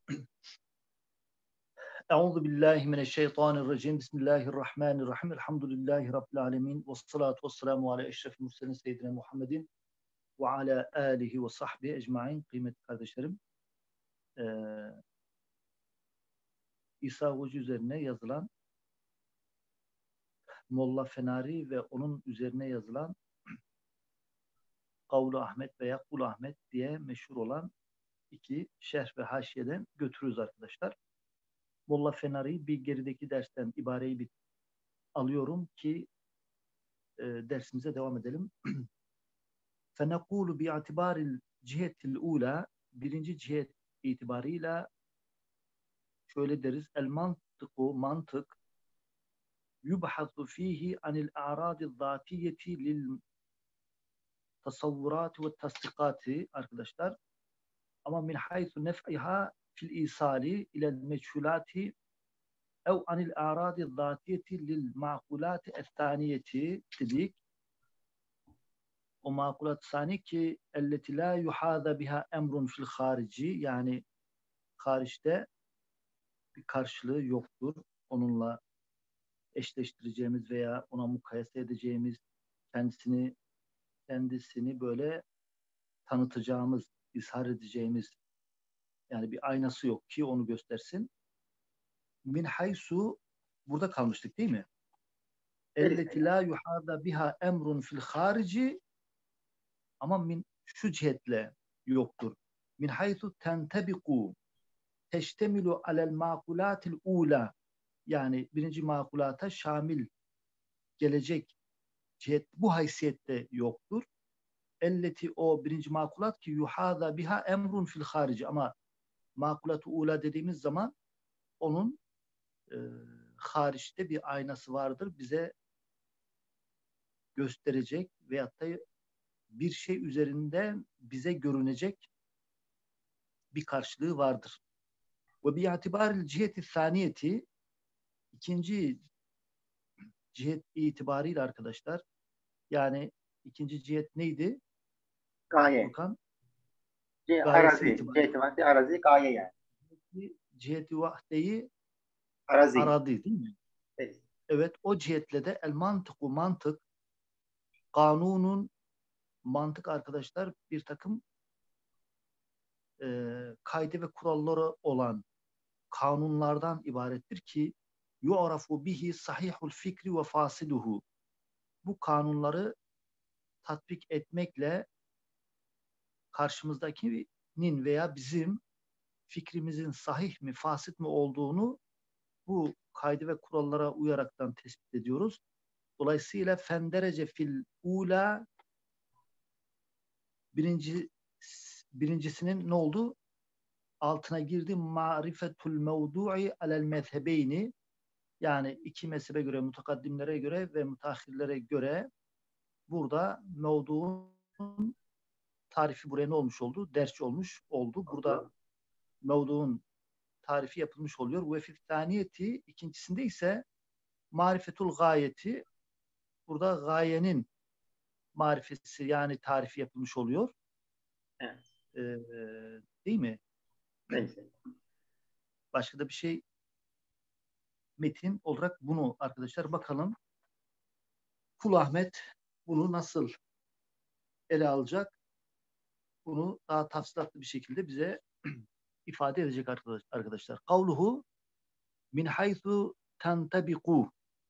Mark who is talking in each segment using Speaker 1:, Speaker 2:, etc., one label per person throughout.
Speaker 1: Euzu billahi mineşşeytanirracim. Bismillahirrahmanirrahim. Elhamdülillahi rabbil alamin. Ves salatu vesselamu ala eşrefil murselin seyyidina Muhammedin ve ala alihi ve sahbihi ecmaîn. Kıymetli kardeşlerim, İsa Hoca üzerine yazılan Molla Fenari ve onun üzerine yazılan Kavlu Ahmet veya Kul Ahmet diye meşhur olan iki şerh ve haşiyeden götürüyoruz arkadaşlar. Molla Fenari bir gerideki dersten ibareyi bir alıyorum ki dersimize devam edelim. فَنَقُولُ بِاَعْتِبَارِ الْجِهَةِ الْعُولَى birinci cihet itibarıyla şöyle deriz. El-mantıku, mantık yubhatu fihi anil a'radi zatiyeti lil tasavvurati ve tasdikati arkadaşlar. Ama min haythu nef'iha fil isali ilel meçhulati ev anil a'radi zatiyeti lil ma'kulati ettaniyeti dedik. O makulat sani ki elleti la yuhada biha emrun fil harici, yani hariçte bir karşılığı yoktur. Onunla eşleştireceğimiz veya ona mukayese edeceğimiz, kendisini böyle tanıtacağımız, izhar edeceğimiz, yani bir aynası yok ki onu göstersin. Min haysu, burada kalmıştık değil mi? Elleti la yuhada biha emrun fil harici, ama min şu cihetle yoktur. Min haysu tentebiku teştemilu alel makulatil ula, yani birinci makulata şamil gelecek cihet bu haysiyette yoktur. Elleti, o birinci makulat ki yuhada biha emrun fil harici, ama makulatu ula dediğimiz zaman onun hariçte bir aynası vardır. Bize gösterecek veyahut da bir şey üzerinde bize görünecek bir karşılığı vardır. Ve bi'atibaril ciheti saniyeti, ikinci cihet itibariyle arkadaşlar, yani ikinci cihet neydi?
Speaker 2: Gaye.
Speaker 1: Furkan?
Speaker 2: Arazi.
Speaker 1: itibariyle.
Speaker 2: Ciheti arazi gaye yani.
Speaker 1: Ciheti vahdeyi
Speaker 2: Arazi.
Speaker 1: aradı değil mi?
Speaker 2: Evet.
Speaker 1: Evet, o cihetle de el mantıku, mantık, kanunun, mantık arkadaşlar bir takım kaydı ve kuralları olan kanunlardan ibarettir ki yu'rafu bihi sahihul fikri ve fasiluhu. Bu kanunları tatbik etmekle karşımızdakinin veya bizim fikrimizin sahih mi, fasit mi olduğunu bu kaydı ve kurallara uyaraktan tespit ediyoruz. Dolayısıyla fenderece fil ula, birincisinin ne oldu? Altına girdi. Marifetul mevdu'i alel mezhebeyni, yani iki mezhebe göre, mutakaddimlere göre ve müteahhirlere göre burada mevdu'un tarifi buraya ne olmuş oldu? Ders olmuş oldu. Burada mevdu'un tarifi yapılmış oluyor. Ve fittaniyeti, ikincisinde ise marifetul gayeti, burada gayenin marifesi, yani tarifi yapılmış oluyor.
Speaker 2: Evet.
Speaker 1: Değil mi?
Speaker 2: Neyse.
Speaker 1: Başka da bir şey metin olarak bunu arkadaşlar bakalım. Kul Ahmet bunu nasıl ele alacak? Bunu daha tafsilatlı bir şekilde bize ifade edecek arkadaşlar. Kavluhu min haythu tentebiku.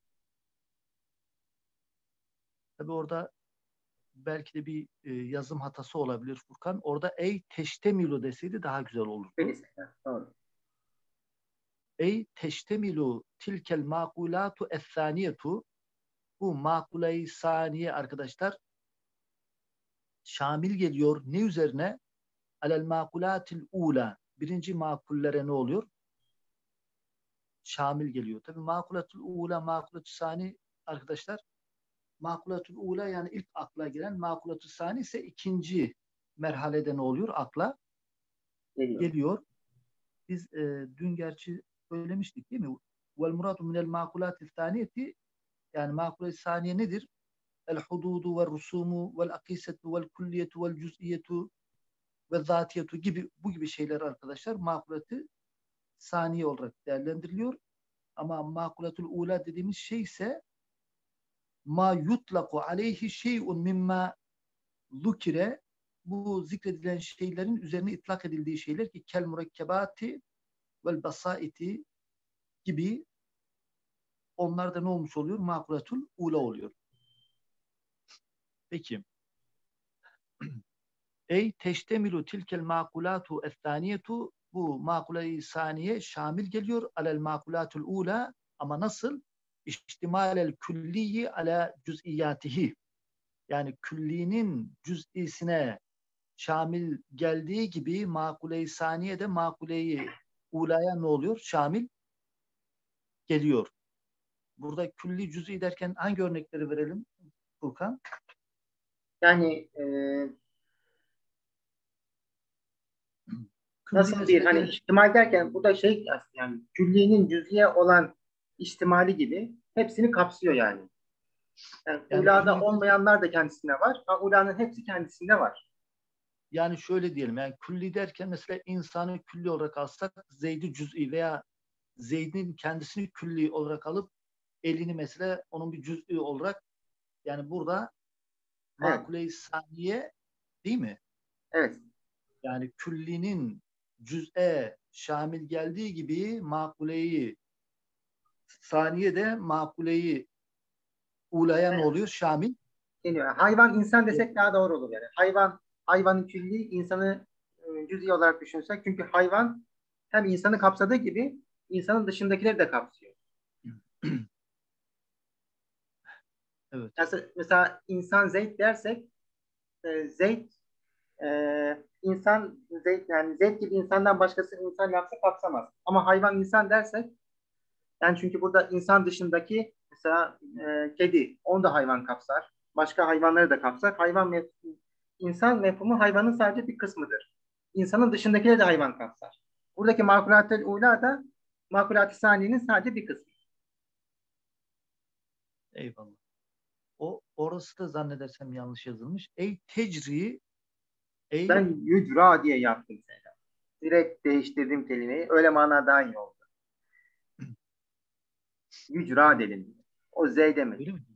Speaker 1: Tabi orada belki de bir yazım hatası olabilir Furkan. Orada ey teştemilu deseydi daha güzel olurdu.
Speaker 2: Doğru.
Speaker 1: Ey teştemilu tilkel makulatu es-saniyetu. Bu makule-i saniye arkadaşlar şamil geliyor. Ne üzerine? Alel makulatil ula. Birinci makullere ne oluyor? Şamil geliyor. Tabi makulatul ula, makulatul sani arkadaşlar, makulatul ula yani ilk akla gelen, makulatul sani ise ikinci merhalede ne oluyor? Akla geliyor. Biz dün gerçi söylemiştik değil mi? Vel muradu minel makulatil saniyeti, yani makule-i saniye nedir? El hududu ve rusumu vel akisetu vel kulliyetu vel cüz'iyetu ve zatiyetu gibi, bu gibi şeyler arkadaşlar makulatı saniye olarak değerlendiriliyor. Ama makulatül ula dediğimiz şey ise ma yutlaku aleyhi şey'un mimma zukire, bu zikredilen şeylerin üzerine itlak edildiği şeyler ki kel murekkebati vel basaiti gibi, onlar da ne olmuş oluyor? Makulatul ula oluyor. Peki. Ey teştemilu tilkel makulatu es-saniyetu, bu makule-i saniye şamil geliyor alel makulatul ula, ama nasıl? İhtimalel külliyi ala cüz'iyatihi, yani küllinin cüz'isine şamil geldiği gibi makule-i saniye de makule-i ulaya ne oluyor? Şamil geliyor. Burada külli cüz'i derken hangi örnekleri verelim Furkan?
Speaker 2: Yani
Speaker 1: Külli
Speaker 2: nasıl bir
Speaker 1: mesela
Speaker 2: hani
Speaker 1: diyelim,
Speaker 2: ihtimal derken bu da şey aslında yani külliyenin cüz'iye olan ihtimali gibi hepsini kapsıyor yani. Yani
Speaker 1: yani
Speaker 2: ulada
Speaker 1: külli derken,
Speaker 2: olmayanlar da kendisinde var. Ama ulanın hepsi kendisinde var.
Speaker 1: yani şöyle diyelim, yani külli derken mesela insanı külli olarak alsak Zeyd'i cüz'i veya Zeyd'in kendisini külli olarak alıp elini mesela onun bir cüz'i olarak, yani burada
Speaker 2: Evet.
Speaker 1: makule-i saniye değil mi?
Speaker 2: Evet.
Speaker 1: Yani küllinin cüz'e şamil geldiği gibi makule-i saniye de makule-i ulaya ne
Speaker 2: Evet.
Speaker 1: oluyor? Şamil
Speaker 2: Geliyor. Hayvan insan desek
Speaker 1: geliyor.
Speaker 2: daha doğru olur yani. Hayvanın külli insanı cüz'i olarak düşünsek. Çünkü hayvan hem insanı kapsadığı gibi insanın dışındakileri de kapsıyor.
Speaker 1: Evet.
Speaker 2: Mesela insan Zeyd dersek Zeyd insan Zeyd yani Zeyd gibi insandan başkası insan lafzı kapsamaz. Ama hayvan insan dersek yani çünkü burada insan dışındaki mesela kedi onu da hayvan kapsar. Başka hayvanları da kapsar. İnsan mefhumu hayvanın sadece bir kısmıdır. İnsanın dışındakileri de hayvan kapsar. Buradaki makulatül ula da makulat-ı saniyenin sadece bir kısmı.
Speaker 1: Eyvallah. Orası da zannedersem yanlış yazılmış. Ey tecri, ey
Speaker 2: Ben yücra diye yaptım Seyda. Direkt değiştirdim kelimeyi. Öyle mana daha iyi oldu. Yücra dedim. O Z demedim.
Speaker 1: öyle mi?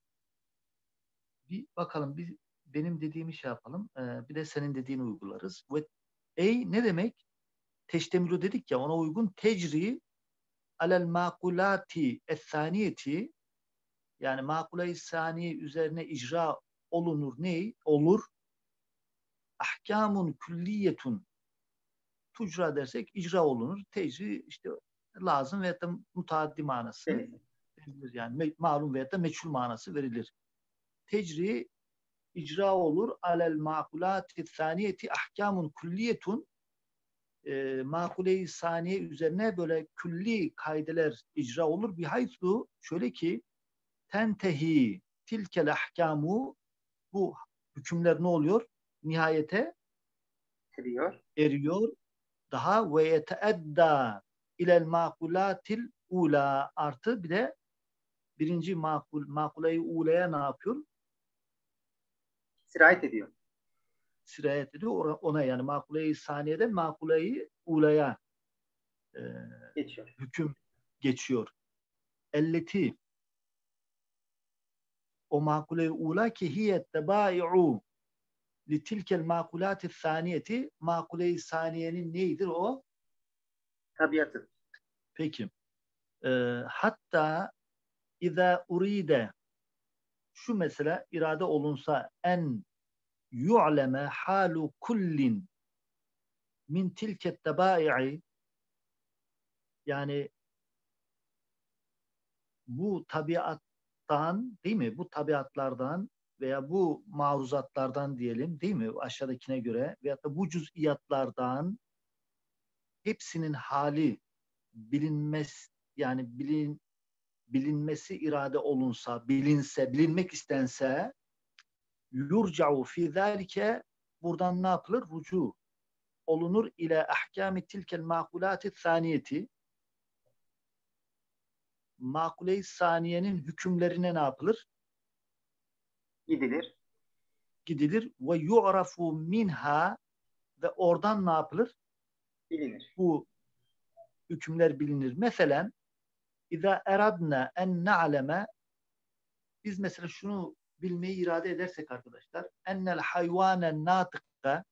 Speaker 1: Bir bakalım, benim dediğimi şey yapalım. Bir de senin dediğini uygularız. Ve ey ne demek? Teştemilu dedik ya, ona uygun tecri alel makulati es-saniyeti, yani makule-i saniye üzerine icra olunur. Ne? Olur. Ahkamun külliyetun, tucra dersek icra olunur. Tecri işte lazım veyahut da mutaaddi manası
Speaker 2: Deniz.
Speaker 1: verilir. Yani malum veyahut da meçhul manası verilir. Tecri icra olur. Alel makulati saniyeti ahkamun külliyetun, makule-i saniye üzerine böyle külli kaideler icra olur. Bihaysu, şöyle ki tentehi tilkel ahkamu, bu hükümler ne oluyor? Nihayete
Speaker 2: Eriyor.
Speaker 1: eriyor. Daha ve yeteedda ilel makulatil ula, artı bir de birinci makuleyi ulaya ne yapıyor?
Speaker 2: Sirayet ediyor.
Speaker 1: Sirayet ediyor. Ona yani makuleyi saniyeden makuleyi ulaya e,
Speaker 2: Geçiyor.
Speaker 1: hüküm geçiyor. Elleti, o makule-i ula ki hiyet tebai'u li tilkel makulati saniyeti, makule-i saniyenin neydir o?
Speaker 2: Tabiatı.
Speaker 1: Peki. Hatta İza uride, şu mesela irade olunsa, en yu'leme halu kullin min tilket tebai'i, yani bu tabiattan değil mi? Bu tabiatlardan veya bu maruzatlardan diyelim değil mi? Aşağıdakine göre veyahut da bu cüz'iyatlardan hepsinin hali bilinmez, yani bilinmesi irade olunsa, bilinse, bilinmek istense, yurca'u fi zalike, buradan ne yapılır? Rucu olunur ile ahkami tilkel makulati saniyeti, makule-i saniyenin hükümlerine ne yapılır?
Speaker 2: Gidilir.
Speaker 1: Gidilir. Ve yu'rafu minha, ve oradan ne yapılır?
Speaker 2: Bilinir.
Speaker 1: Bu hükümler bilinir. Mesela İza eradna en na'leme, biz mesela şunu bilmeyi irade edersek arkadaşlar, ennel hayvanen natıka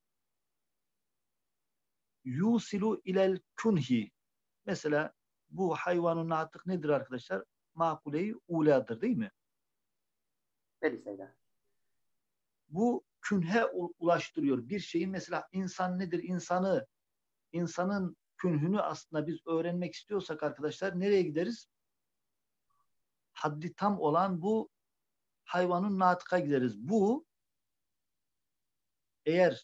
Speaker 1: yusilu ilel kunhi. Mesela bu hayvanın natık nedir arkadaşlar? Makule-i uladır değil mi?
Speaker 2: Beli Seyyid.
Speaker 1: Bu künhe ulaştırıyor. Bir şeyin mesela insan nedir? İnsanın künhünü aslında biz öğrenmek istiyorsak arkadaşlar nereye gideriz? Haddi tam olan bu hayvanın natıka gideriz. Bu eğer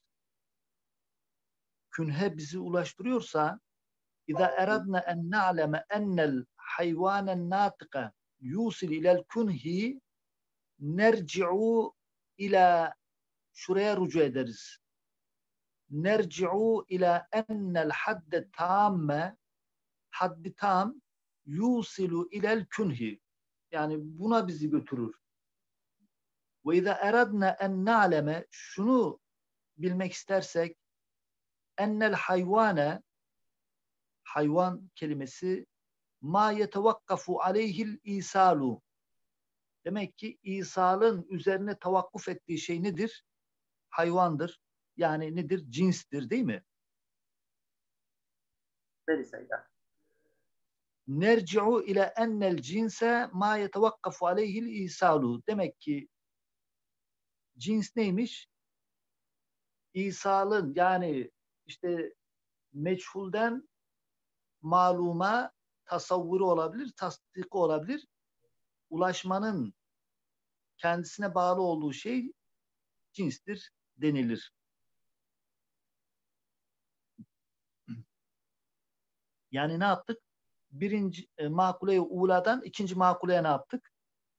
Speaker 1: künhe bizi ulaştırıyorsa İza eradna en na'leme ennel hayvanen natıka yusil ilel kunhi nerci'u ila, şuraya rücu ederiz. Nerci'u ila ennel hadde tamme, haddi tam yusilu ilel kunhi. Yani buna bizi götürür. Ve izâ eradna en na'leme, şunu bilmek istersek, ennel hayvane, hayvan kelimesi ma yetevakkafu aleyhil isalu. Demek ki İsa'nın üzerine tavakkuf ettiği şey nedir? Hayvandır. Yani nedir? Cinstir değil mi?
Speaker 2: Beli Seyyid.
Speaker 1: Nerci'u ile ennel cinse ma yetevakkafu aleyhil isalu. Demek ki cins neymiş? İsa'nın, yani işte meçhulden maluma tasavvuru olabilir, tasdiki olabilir. Ulaşmanın kendisine bağlı olduğu şey cinstir denilir. Yani ne yaptık? Birinci makule-i uladan ikinci makuleye ne yaptık?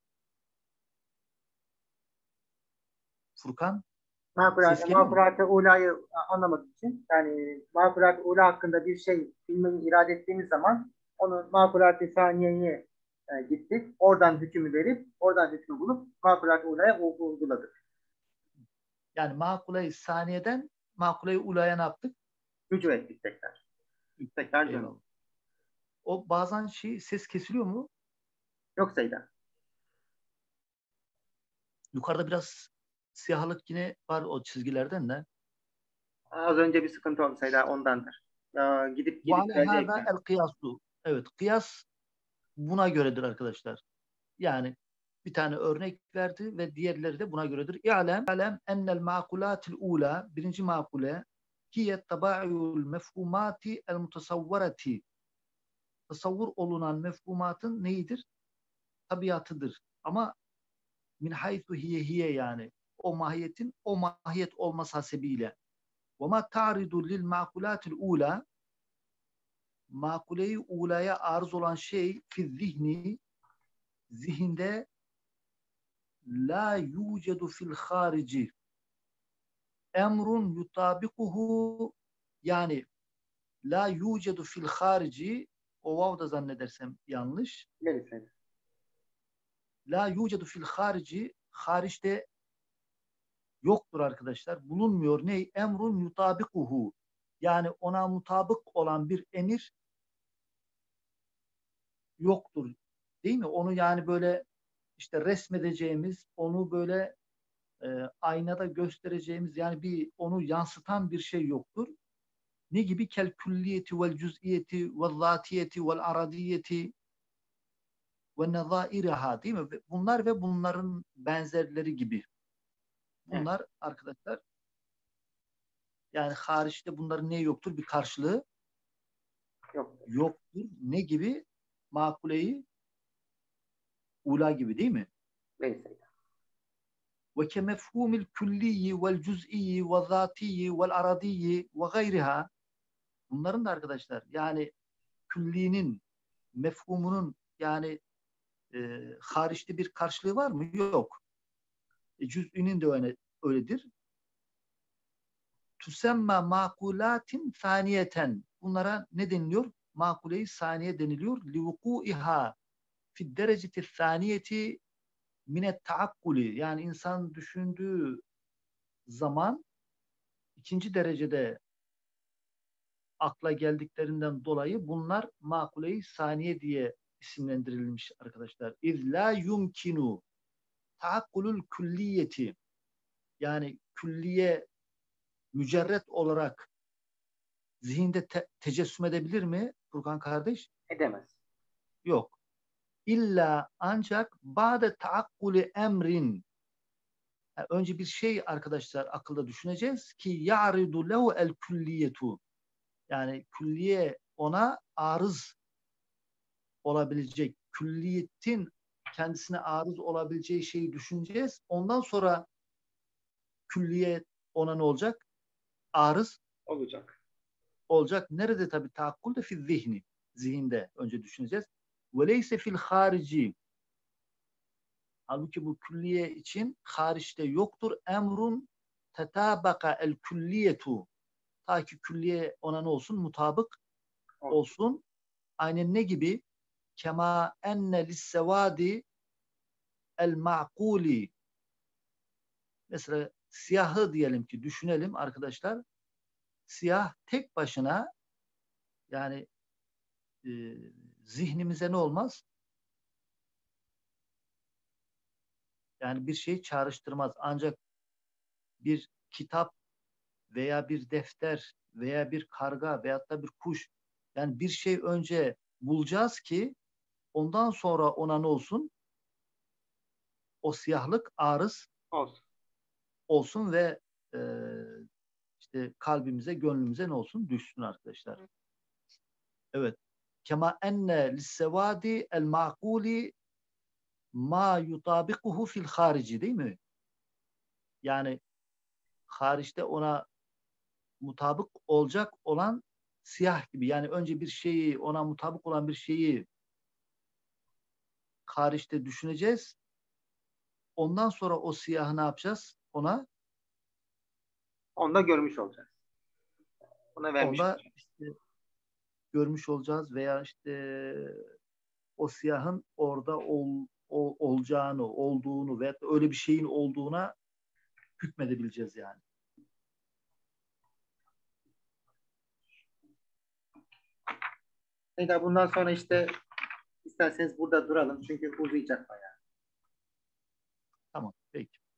Speaker 1: Furkan, ses geliyor mu?
Speaker 2: Makulat-ı Ula'yı anlamak için, yani Makulat-ı Ula hakkında bir şey bilmeyi irade ettiğimiz zaman onu Makulat-ı Saniye'ye gittik. Oradan hükmü verip, oradan hükmü bulup Makulat-ı Ula'ya uyguladık.
Speaker 1: Yani makule-i saniyeden makule-i ulaya ne yaptık?
Speaker 2: Rücu ettik tekrar. Tekrar döndük.
Speaker 1: Eyvallah. O bazen ses kesiliyor mu?
Speaker 2: Yok Seyda.
Speaker 1: Yukarıda biraz siyahlık yine var o çizgilerden de.
Speaker 2: Az önce bir sıkıntı oldu Seyda, ondandır. Gidip
Speaker 1: Ve
Speaker 2: gidip
Speaker 1: ale hâzâ
Speaker 2: gelecekten.
Speaker 1: el kıyasu. Evet, kıyas buna göredir arkadaşlar. Yani bir tane örnek verdi ve diğerleri de buna göredir. İ'lem ennel makulatil ula, birinci makule hiye tabâ'ul mefhumati el mutasavvarati. Tasavvur olunan mefhumatın neyidir? Tabiatıdır. Ama min haythu hiye yani o mahiyetin o mahiyet olması hasebiyle. Ve ma ta'ridu lil makulatil ula, makule-i ulaya arız olan şey fi zihni, zihinde la yucedu fil harici emrun yutabikuhu, yani la yucedu fil harici, o vav da zannedersem yanlış.
Speaker 2: Neresi?
Speaker 1: La yucedu fil harici, hariçte yoktur arkadaşlar. Bulunmuyor. Ne? Emrun yutabikuhu. Yani ona mutabık olan bir emir yoktur. Değil mi? Onu yani böyle işte resmedeceğimiz, onu böyle aynada göstereceğimiz, yani bir onu yansıtan bir şey yoktur. Ne gibi? Kel külliyeti vel cüz'iyeti vel zatiyeti vel aradiyeti ve nezairiha, değil mi? Bunlar ve bunların benzerleri gibi.
Speaker 2: Evet.
Speaker 1: Bunlar arkadaşlar, yani hariçte bunların ne yoktur? Bir karşılığı
Speaker 2: Yok.
Speaker 1: yoktur. Ne gibi? Makuleyi ula gibi değil mi?
Speaker 2: Neyse.
Speaker 1: Ve kemefhumil külliyi vel cüz'iyi ve zatiyi vel aradiyi ve gayriha. Bunların da arkadaşlar yani küllinin, mefhumunun yani hariçte bir karşılığı var mı? Yok. Cüz'inin de öyledir. Tüsemme makulatin saniyeten. Bunlara ne deniliyor? Makule-i saniye deniliyor. Livuku'iha fi dereceti saniyeti minet taakkuli. Yani insan düşündüğü zaman ikinci derecede akla geldiklerinden dolayı bunlar makule-i saniye diye isimlendirilmiş arkadaşlar. İz la yumkinu taakkulul külliyeti, yani külliye mücerret olarak zihinde tecessüm edebilir mi Furkan kardeş?
Speaker 2: Edemez.
Speaker 1: Yok. İlla ancak ba'de taakkuli emrin. Yani önce bir şey arkadaşlar akılda düşüneceğiz ki ya'ridu lehu el külliyetu. Yani külliye ona arız olabilecek, külliyetin kendisine arız olabileceği şeyi düşüneceğiz. Ondan sonra külliye ona ne olacak? Arız
Speaker 2: Olacak.
Speaker 1: olacak. Nerede tabii taakkul de fi zihni. Zihinde önce düşüneceğiz. Ve leyse fil harici. Halbuki bu külliye için hariçte yoktur. Emrun tetabaka el külliyetu. Ta ki külliye ona ne olsun? Mutabık olsun. Aynen ne gibi? Kema enne lissevadi el ma'kuli. Mesela siyahı diyelim ki düşünelim arkadaşlar. Siyah tek başına yani e, zihnimize ne olmaz? Yani bir şey çağrıştırmaz. Ancak bir kitap veya bir defter veya bir karga veyahut da bir kuş, yani bir şey önce bulacağız ki ondan sonra ona ne olsun? O siyahlık arız
Speaker 2: Olsun.
Speaker 1: olsun ve e, işte kalbimize, gönlümüze ne olsun? Düşsün arkadaşlar. Evet. Kema enne lissevadi el ma'kuli ma yutabikuhu fil harici, değil mi? Yani hariçte ona mutabık olacak olan siyah gibi. Yani önce bir şeyi, ona mutabık olan bir şeyi hariçte düşüneceğiz. Ondan sonra o siyahı ne yapacağız?
Speaker 2: Onu da görmüş olacağız. Ona vermiş
Speaker 1: Onda
Speaker 2: olacağız.
Speaker 1: işte görmüş olacağız veya işte o siyahın orada olacağını, olduğunu veya öyle bir şeyin olduğuna hükmedebileceğiz yani.
Speaker 2: Neyse bundan sonra işte isterseniz burada duralım. Çünkü uzayacak bayağı.
Speaker 1: Tamam, peki.